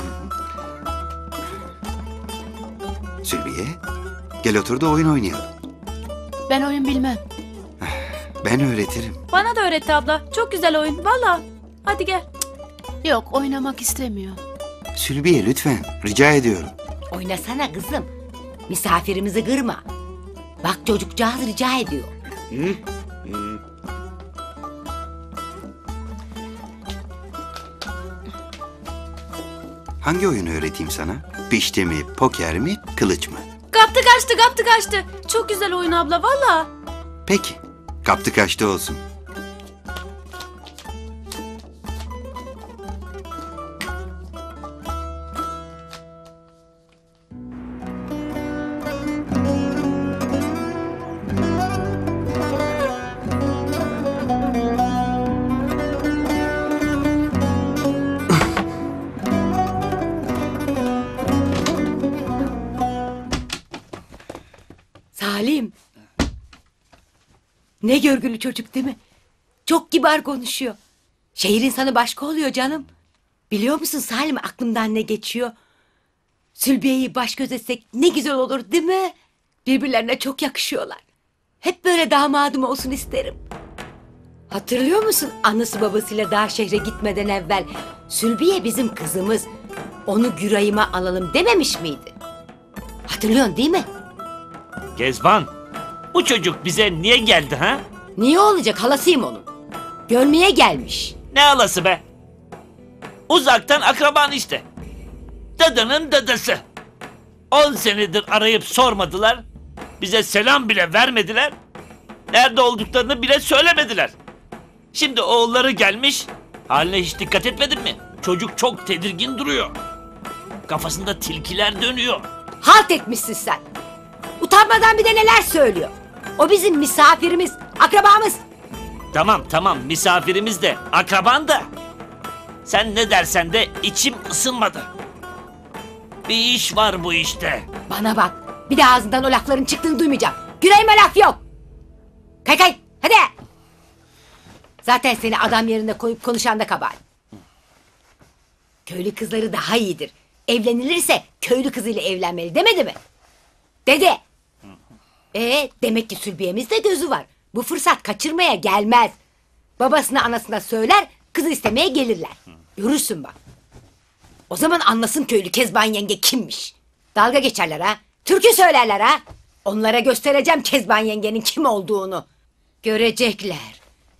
Sülbiye, gel otur da oyun oynayalım. Ben oyun bilmem. Ben öğretirim. Bana da öğretti abla. Çok güzel oyun. Valla. Hadi gel. Yok, oynamak istemiyor. Sülbiye lütfen, rica ediyorum. Oynasana kızım. Misafirimizi kırma. Bak çocukcağız rica ediyor. Hangi oyunu öğreteyim sana? Pişti mi, poker mi, kılıç mı? Kaptı kaçtı. Çok güzel oyun abla valla. Peki, kaptı kaçtı olsun. Salim. Ne görgülü çocuk değil mi? Çok kibar konuşuyor. Şehir insanı başka oluyor canım. Biliyor musun Salim aklımdan ne geçiyor? Sülbiye'yi baş göz etsek ne güzel olur değil mi? Birbirlerine çok yakışıyorlar. Hep böyle damadım olsun isterim. Hatırlıyor musun annesi babasıyla daha şehre gitmeden evvel Sülbiye bizim kızımız. Onu Güray'ıma alalım dememiş miydi? Hatırlıyorsun değil mi? Kezban, bu çocuk bize niye geldi ha? Niye olacak halasıyım onun. Görmeye gelmiş. Ne alası be? Uzaktan akraban işte. Dadanın dadası. 10 senedir arayıp sormadılar. Bize selam bile vermediler. Nerede olduklarını bile söylemediler. Şimdi oğulları gelmiş. Haline hiç dikkat etmedin mi? Çocuk çok tedirgin duruyor. Kafasında tilkiler dönüyor. Halt etmişsin sen. Utanmadan bir de neler söylüyor. O bizim misafirimiz, akrabamız. Tamam misafirimiz de akraban da. Sen ne dersen de içim ısınmadı. Bir iş var bu işte. Bana bak, bir de ağzından o lafların çıktığını duymayacağım. Yüreğime laf yok. Kay, hadi. Zaten seni adam yerine koyup konuşan da kabahat. Köylü kızları daha iyidir. Evlenilirse köylü kızıyla evlenmeli demedi mi? Dedi. Demek ki Sülbiye'mizde gözü var. Bu fırsat kaçırmaya gelmez. Babasına anasına söyler, kızı istemeye gelirler. Görürsün bak. O zaman anlasın köylü Kezban yenge kimmiş. Dalga geçerler ha. Türkü söylerler ha. Onlara göstereceğim Kezban yengenin kim olduğunu. Görecekler.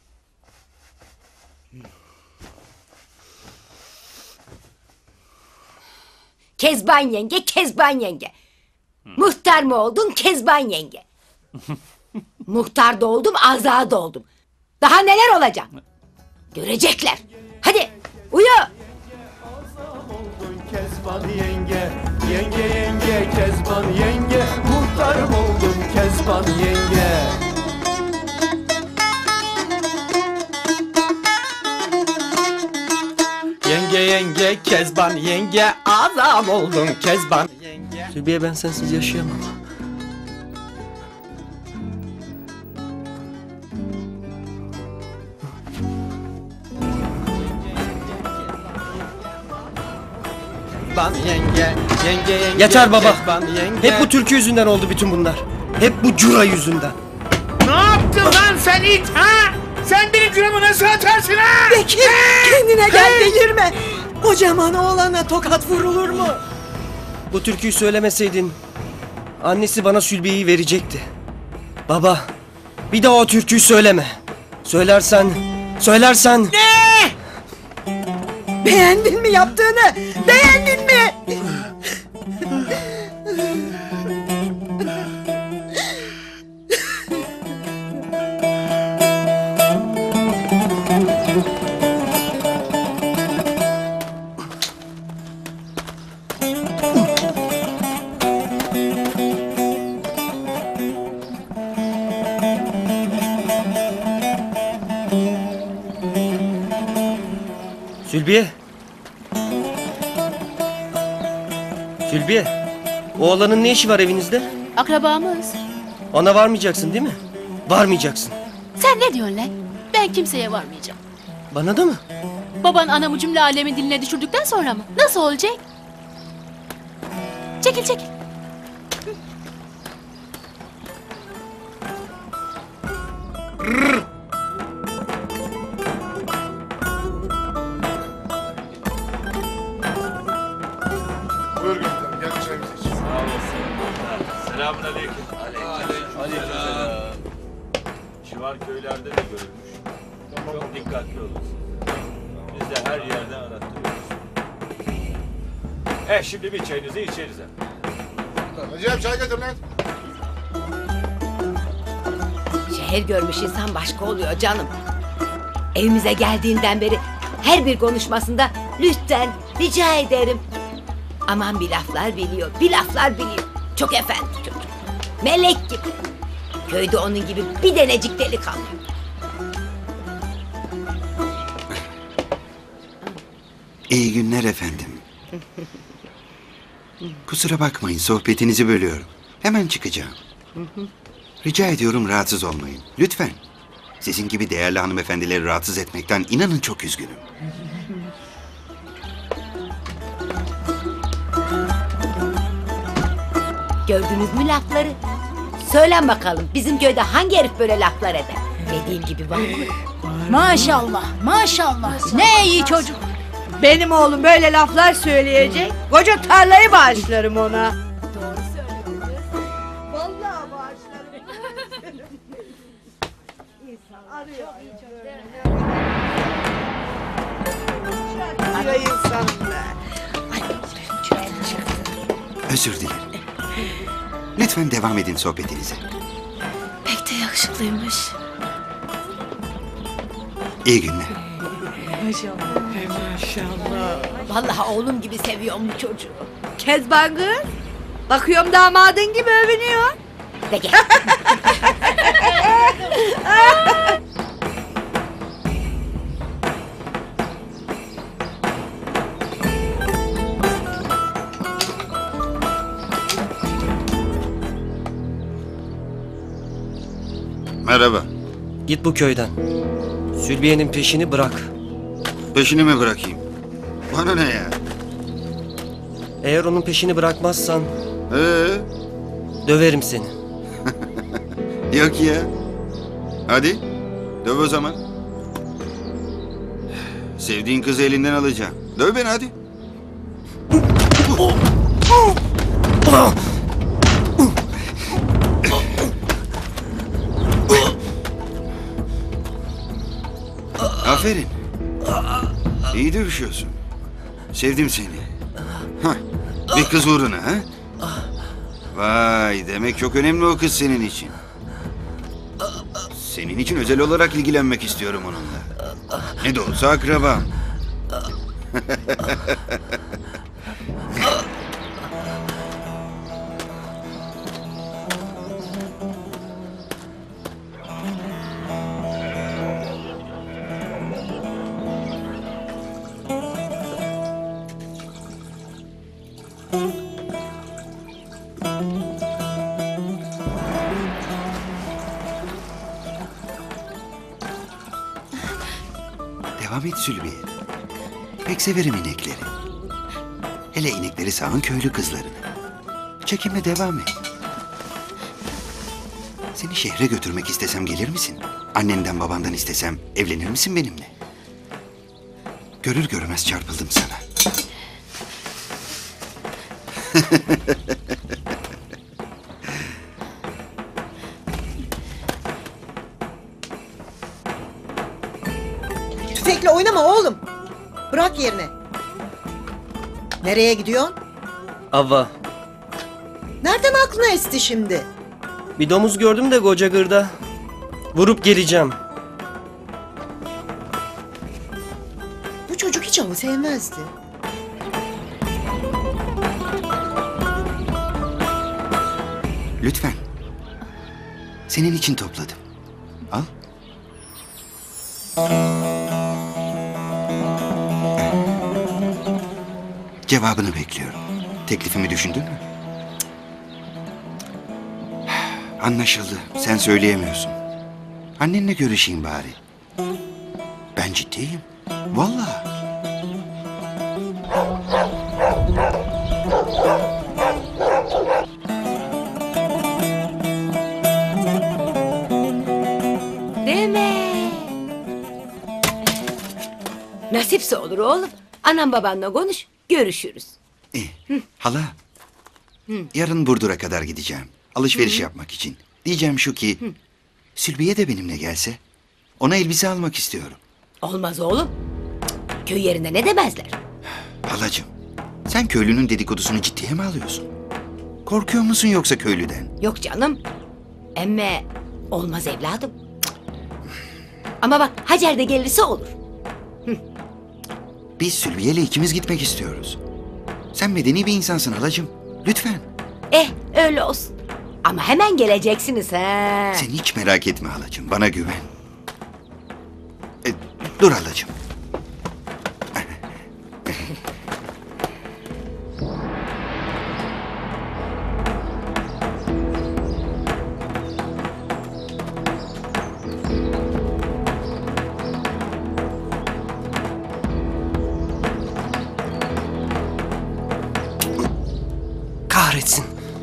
Kezban yenge. Muhtar mı oldun Kezban yenge? Muhtar da oldum, azad oldum. Daha neler olacak? Görecekler. Hadi uyu. Kezban yenge, yenge Kezban yenge, muhtarım oldum Kezban yenge. Yenge Kezban yenge, adam oldum Kezban yenge. Sülbiye ben sensiz yaşayamam. Kezban yenge, yenge Yeter baba. Kezban yenge. Hep bu türkü yüzünden oldu bütün bunlar. Hep bu cura yüzünden. Ne yaptın lan sen it ha? Sen benim cüramı nasıl atarsın ha? Bekir kendine gel delirme. Kocaman oğlana tokat vurulur mu? Bu türküyü söylemeseydin annesi bana Sülbiye'yi verecekti. Baba, bir daha o türküyü söyleme. Söylersen... Ne? Beğendin mi yaptığını? Beğendin mi? Sülbiye. Sülbiye. O oğlanın ne işi var evinizde? Akrabamız. Ona varmayacaksın değil mi? Varmayacaksın. Sen ne diyorsun lan? Ben kimseye varmayacağım. Bana da mı? Baban anamı cümle alemin diline düşürdükten sonra mı? Nasıl olacak? Çekil. Buyur Gülten, gel çayımızı iç. Selamünaleyküm. Aleykümselam. Civar köylerde de görülmüş. Çok dikkatli olun. Biz de her yerden arattırıyoruz. Şimdi bir çayınızı içeriz. Recep çay getir lan. Şehir görmüş insan başka oluyor canım. Evimize geldiğinden beri her bir konuşmasında lütfen rica ederim. Aman bir laflar biliyor. Çok efendi çocuk. Melek gibi. Köyde onun gibi bir denecik delikanlı. İyi günler efendim. Kusura bakmayın sohbetinizi bölüyorum. Hemen çıkacağım. Rica ediyorum rahatsız olmayın. Lütfen. Sizin gibi değerli hanımefendileri rahatsız etmekten inanın çok üzgünüm. Gördünüz mü lafları? Söylen bakalım bizim köyde hangi herif böyle laflar eder? Dediğim gibi var mı? Maşallah. Ne iyi çocuk. Benim oğlum böyle laflar söyleyecek. Koca tarlayı bağışlarım ona. Doğru söylüyorsun. Vallahi bağışlarım. İnsan arıyor. Arıyor insanlar. Özür dilerim. Lütfen devam edin sohbetinize. Pek de yakışıklıymış. İyi günler. Maşallah. Vallahi oğlum gibi seviyorum bu çocuğu. Kezban kız. Bakıyorum damadın gibi övünüyor. Peki. Merhaba. Git bu köyden. Sülbiye'nin peşini bırak. Peşini mi bırakayım? Bana ne ya? Eğer onun peşini bırakmazsan Ee, döverim seni. yok ya. Hadi. Döv o zaman. Sevdiğin kızı elinden alacağım. Döv beni hadi. Aferin. İyi dövüşüyorsun. Sevdim seni. Hah, bir kız uğruna ha? Vay, demek çok önemli o kız senin için. Senin için özel olarak ilgilenmek istiyorum onunla. Ne de olsa akrabam. Devam et Sülbiye. Pek severim inekleri. Hele inekleri sağan köylü kızlarını. Çekinme, devam et. Seni şehre götürmek istesem gelir misin? Annenden babandan istesem evlenir misin benimle? Görür görmez çarpıldım sana. Tüfekle oynama oğlum. Bırak yerine. Nereye gidiyorsun? Avva. Nereden aklına esti şimdi? Bir domuz gördüm de koca gırda. Vurup geleceğim. Bu çocuk hiç avı sevmezdi. Lütfen. Senin için topladım. Al. Cevabını bekliyorum. Teklifimi düşündün mü? Anlaşıldı. Sen söyleyemiyorsun. Annenle görüşeyim bari. Ben ciddiyim. Vallahi. Deme. Nasipse olur oğlum. Anam babanla konuş. Görüşürüz. Hala. Yarın Burdur'a kadar gideceğim. Alışveriş yapmak için. Diyeceğim şu ki... Sülbiye de benimle gelse. Ona elbise almak istiyorum. Olmaz oğlum. Cık, köy yerinde ne demezler. Halacığım, sen köylünün dedikodusunu ciddiye mi alıyorsun? Korkuyor musun yoksa köylüden? Yok canım. Emme olmaz evladım. Cık. Ama bak Hacer de gelirse olur. Biz Sülbiye'yle ikimiz gitmek istiyoruz. Sen medeni bir insansın halacığım. Lütfen. Öyle olsun. Ama hemen geleceksiniz ha. Sen hiç merak etme halacığım. Bana güven. Dur halacığım. Kahretsin.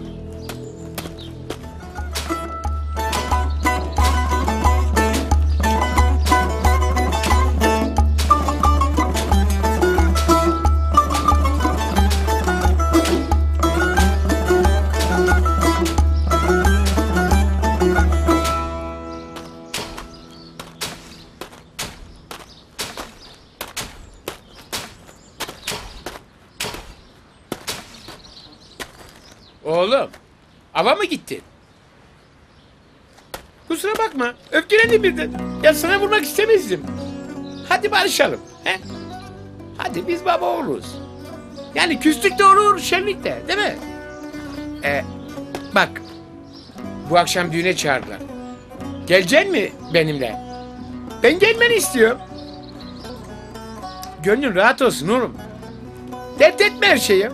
Oğlum, ava mı gittin? Kusura bakma, öfkelendim birden. Ya sana vurmak istemezdim. Hadi barışalım, he? Hadi biz baba oğluz. Yani küslük de olur, şenlik de, değil mi? Bak. Bu akşam düğüne çağırdılar. Gelecek mi benimle? Ben gelmeni istiyorum. Gönlün rahat olsun oğlum. Dert etme her şeyi.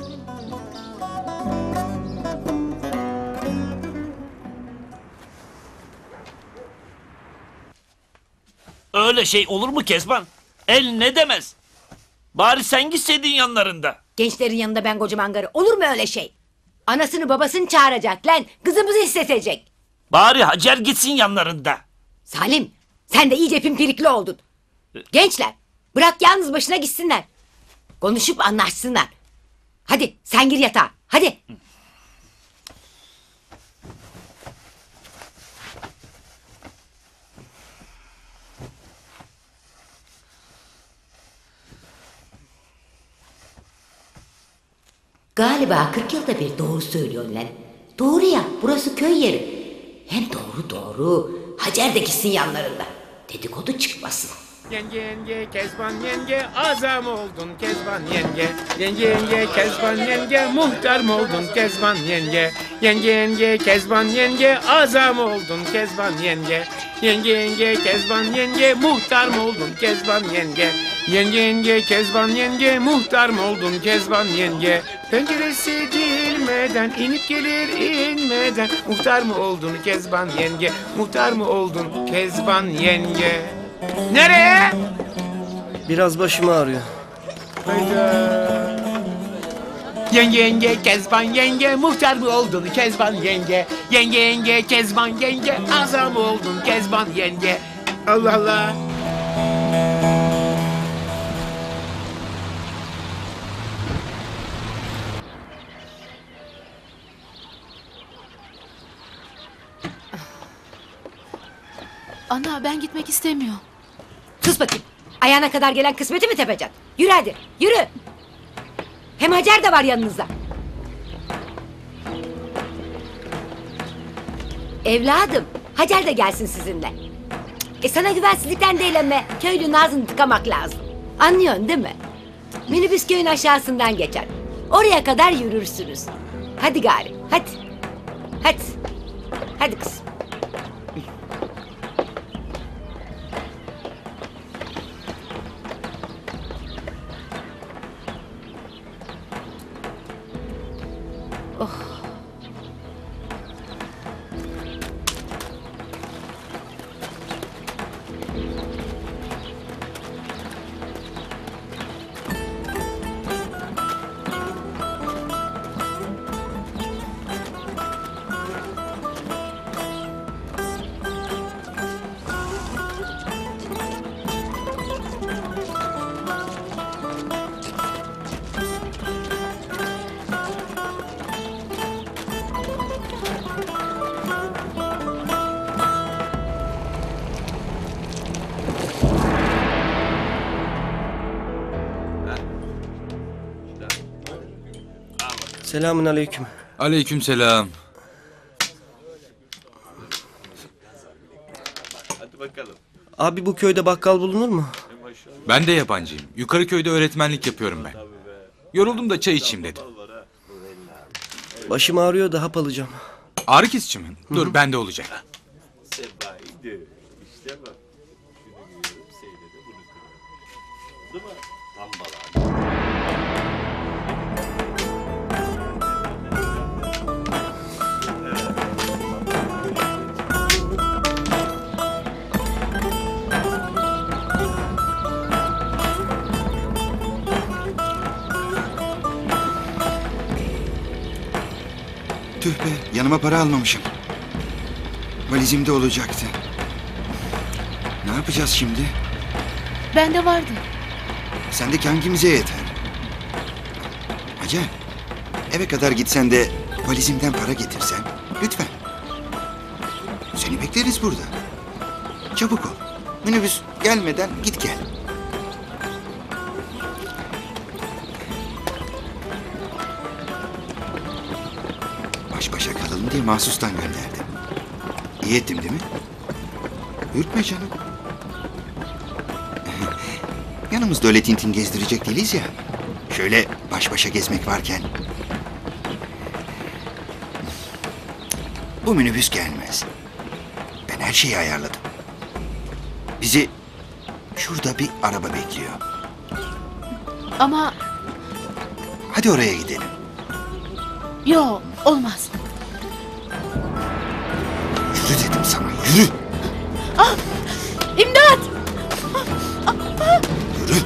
Öyle şey olur mu Kezban? El ne demez? Bari sen gitseydin yanlarında. Gençlerin yanında ben kocaman karı. Olur mu öyle şey? Anasını babasını çağıracak lan. Kızımızı hissedecek. Bari Hacer gitsin yanlarında. Salim sen de iyice pimpirikli oldun. Gençler bırak yalnız başına gitsinler. Konuşup anlaşsınlar. Hadi sen gir yatağa. Hadi. Galiba 40 yılda bir doğru söylüyorsun lan. Doğru ya, burası köy yeri. Hem doğru. Hacer de gitsin yanlarında. Dedikodu çıkmasın. Yenge Kezban yenge azam oldun Kezban yenge. Yenge Kezban yenge muhtar mı oldun Kezban yenge. Yenge Kezban yenge azam oldun Kezban yenge. Yenge Kezban yenge muhtar mı oldun Kezban yenge. Yenge Kezban yenge muhtar mı oldun Kezban yenge. Penceresi dilmeden inip gelir inmeden. Muhtar mı oldun Kezban yenge. Muhtar mı oldun Kezban yenge. Nereye? Biraz başım ağrıyor. Hayda. Yenge Kezban yenge muhtar mı oldun Kezban yenge. Yenge Kezban yenge azam mı oldun Kezban yenge. Allah Allah. Ana ben gitmek istemiyorum. Sus bakayım. Ayağına kadar gelen kısmeti mi tepeceksin? Yürü hadi, yürü. Hem Hacer de var yanınızda. Evladım, Hacer de gelsin sizinle. Sana güvensizlikten değil ama köylünün ağzını tıkamak lazım. Anlıyorsun değil mi? Minibüs köyün aşağısından geçer. Oraya kadar yürürsünüz. Hadi gari, hadi. Hadi. Hadi kızım. Selamun aleyküm. Aleykümselam. Hadi bakalım. Abi bu köyde bakkal bulunur mu? Ben de yabancıyım. Yukarı köyde öğretmenlik yapıyorum ben. Yoruldum da çay içeyim dedim. Başım ağrıyor da hap alacağım. Ağrı kesici mi? Dur bende olacak. Sebaydı. İşte bak. Şunu giyiyorum, seyrede bunu kırıyorum. Değil mi? Tambalar. Tüh be, yanıma para almamışım. Valizimde olacaktı. Ne yapacağız şimdi? Bende vardı. Sendeki hangimize yeter? Hacer, eve kadar gitsen de valizimden para getirsen. Lütfen. Seni bekleriz burada. Çabuk ol. Minibüs gelmeden git gel. Baş başa kalalım diye mahsustan gönderdim. İyi ettim değil mi? Ürkme canım. Yanımızda öyle tintin gezdirecek değiliz ya. Şöyle baş başa gezmek varken. Bu minibüs gelmez. Ben her şeyi ayarladım. Bizi şurada bir araba bekliyor. Ama Hadi oraya gidelim. yo, olmaz. Yürü dedim sana, yürü. Ah! İmdat! Yürü.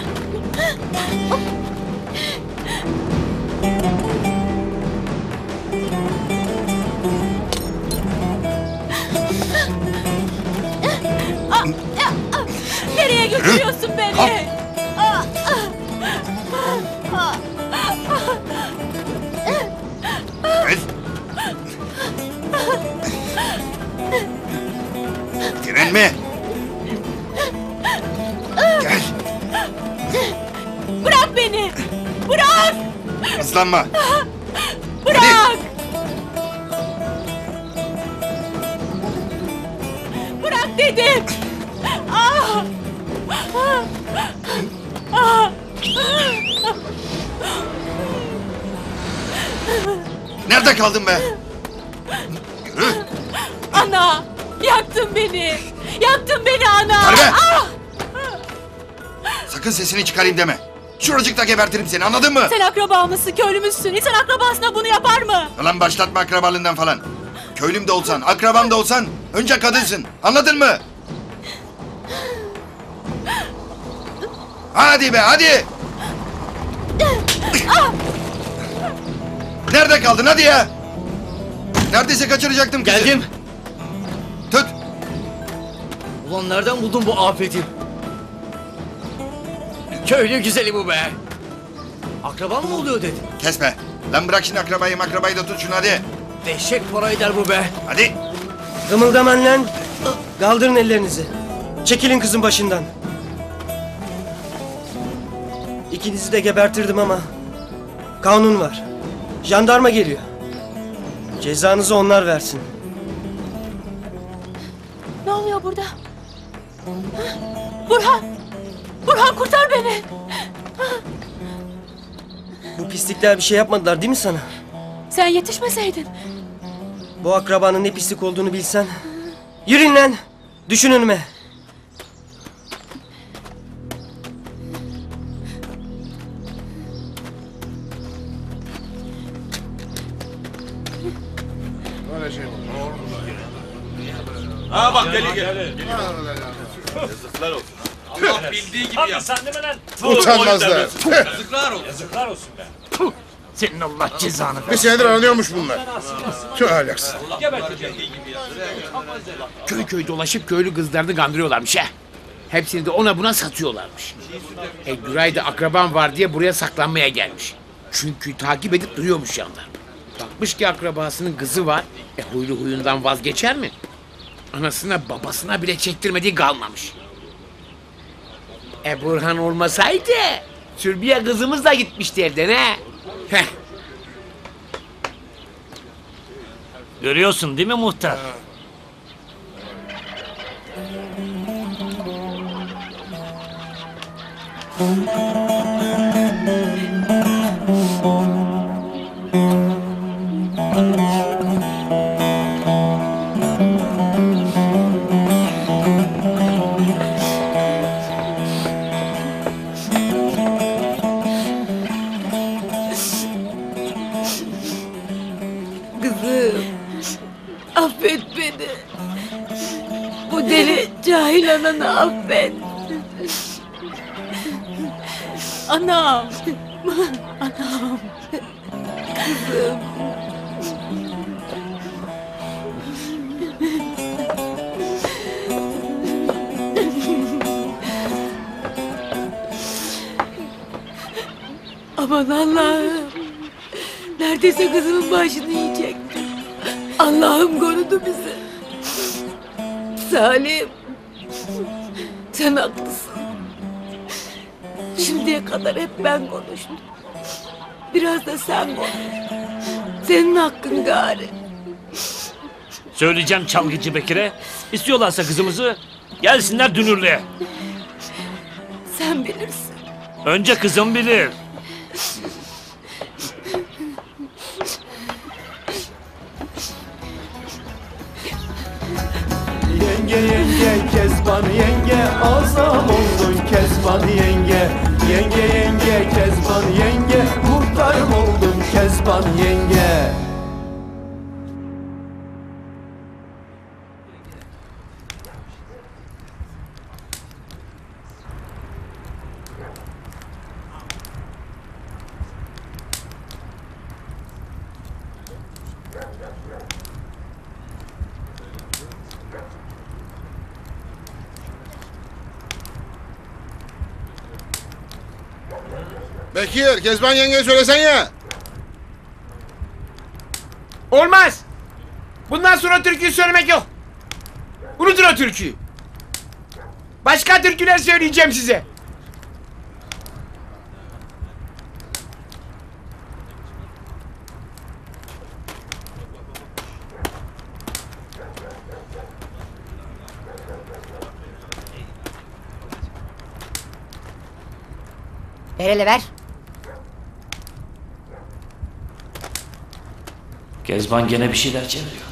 Nereye götürüyorsun beni? Kalk. Ah, ah, Gel. Direnme. Gel. Bırak beni! Bırak! Hızlanma. Bırak! Bırak dedim! Ah! Ah! Ah! Nerede kaldın be? Yürü. Ana! Yaktın beni! Yaktın beni ana! Harbe! Ah! Sakın sesini çıkarayım deme. Şuracıkta gebertirim seni, anladın mı? Sen akraba mısın, köylü müsün? İnsan akrabasına bunu yapar mı? Lan başlatma akrabalığından falan. Köylüm de olsan, akrabam da olsan önce kadınsın. Anladın mı? Hadi be, hadi! Nerede kaldın, hadi ya! Neredeyse kaçıracaktım kızı. Geldim. Tut! Ulan nereden buldun bu afeti? Köylü güzeli bu be. Akraban mı oluyor dedin? Kes be! Lan bırak şimdi akrabayı da tut şunu hadi! Dehşet para eder bu be. Hadi! Kımıldaman lan. Kaldırın ellerinizi. Çekilin kızın başından. İkinizi de gebertirdim ama kanun var. Jandarma geliyor. Cezanızı onlar versin. Ne oluyor burada? Burhan! Burhan kurtar beni! Bu pislikler bir şey yapmadılar değil mi sana? Sen yetişmeseydin. Bu akrabanın ne pislik olduğunu bilsen. Yürüyün lan. Düşün önüme. Ha bak geliyor. Yazıklar olsun. Allah bildiği gibi yap. Sen deme lan. Utanmazlar. Yazıklar olsun. Yazıklar olsun be. Senin Allah cezanı Bir senedir aranıyormuş bunlar. Tüh ahlaksız. Köy köy dolaşıp köylü kızlarını kandırıyorlarmış ha. Hepsini de ona buna satıyorlarmış. Güray da akraban var diye buraya saklanmaya gelmiş. Çünkü takip edip duruyormuş yanlar. Bakmış ki akrabasının kızı var. Huylu huyundan vazgeçer mi? Anasına babasına bile çektirmediği kalmamış. Burhan olmasaydı Sürbiye kızımız da gitmişti evden ha. Heh. Görüyorsun değil mi muhtar? Kızım, affet beni. Bu deli cahil ananı affet. Anam! Anam! Kızım. Aman Allah'ım. Neredeyse kızımın başını yiyecekti. Allah'ım korudu bizi. Salim. Sen haklısın. Şimdiye kadar hep ben konuştum. Biraz da sen konuş. Senin hakkın gari. Söyleyeceğim çalgıcı Bekir'e. İstiyorlarsa kızımızı gelsinler Dünürlü'ye. Sen bilirsin. Önce kızım bilir. Kezban yenge. Yenge yenge Kezban yenge, muhtarım oldum Kezban yenge. Bekir, Kezban yengeye söylesen ya. Olmaz. Bundan sonra türküyü söylemek yok. Unutun o türküyü. Başka türküler söyleyeceğim size. Ver hele ver. Kezban gene bir şeyler çeviriyor.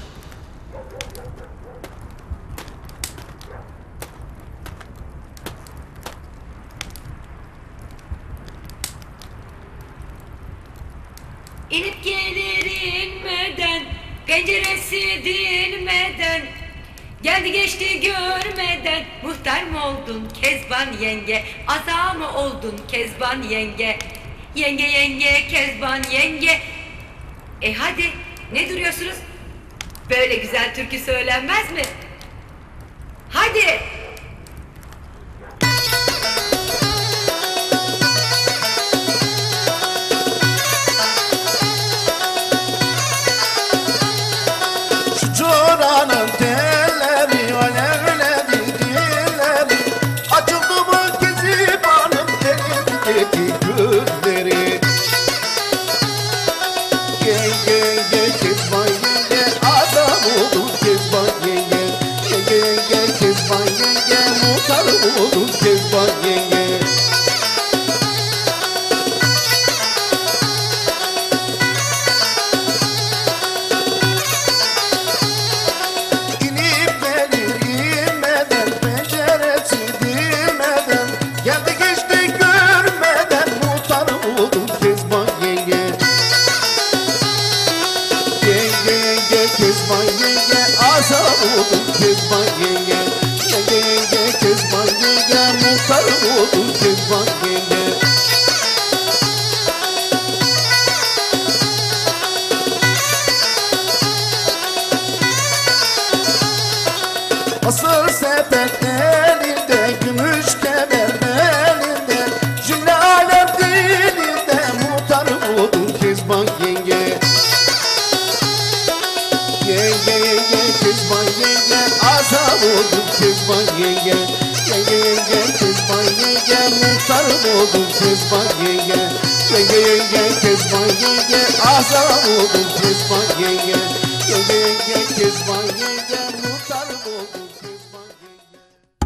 İnip gelir inmeden, penceresi dinmeden, geldi geçti görmeden, muhtar mı oldun Kezban yenge, aza mı oldun Kezban yenge, yenge yenge Kezban yenge. Hadi ne duruyorsunuz? Böyle güzel türkü söylenmez mi? Hadi. Çoranın telleri, alevleri, dilleri, açıldı mı Kezban'ın telindeki gülleri. Yenge Kezban yenge, adam oldun Kezban yenge. Yenge Kezban yenge, muhtar oldun Kezban yenge. Kezban yenge, yenge yenge Kezban yenge, muhtar oldun Kezban yenge. Asır sepet elinde, gümüş kemer belinde, cümle alem dilinde, muhtar oldun Kezban yenge. Yenge yenge Kezban yenge, azam oldun Kezban yenge. Yenge yenge Kezban yenge, muhtarım oldun Kezban yenge. Yenge yenge Kezban yenge, azam oldun Kezban yenge. Yenge yenge Kezban yenge, muhtarım oldun Kezban yenge.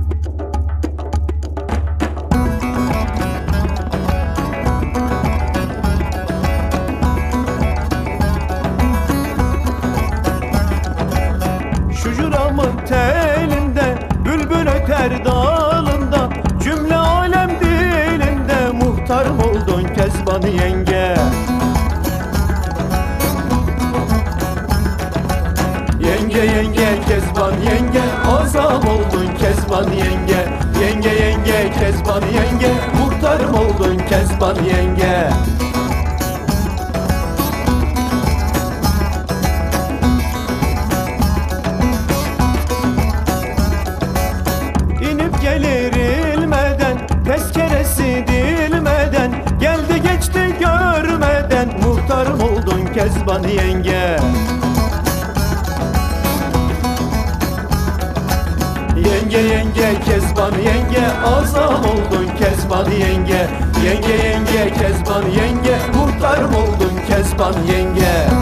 Şucuramın telinde, bülbül öter dalında, cümle alem dilinde, muhtarım oldun Kezban yenge. Yenge yenge Kezban yenge, azam oldun Kezban yenge. Yenge yenge Kezban yenge, muhtarım oldun Kezban yenge. Gelir ilmeden, tezkeresi dilmeden, geldi geçti görmeden, muhtarım oldun Kezban yenge. Yenge yenge Kezban yenge, azam oldun Kezban yenge. Yenge yenge Kezban yenge, muhtarım oldun Kezban yenge.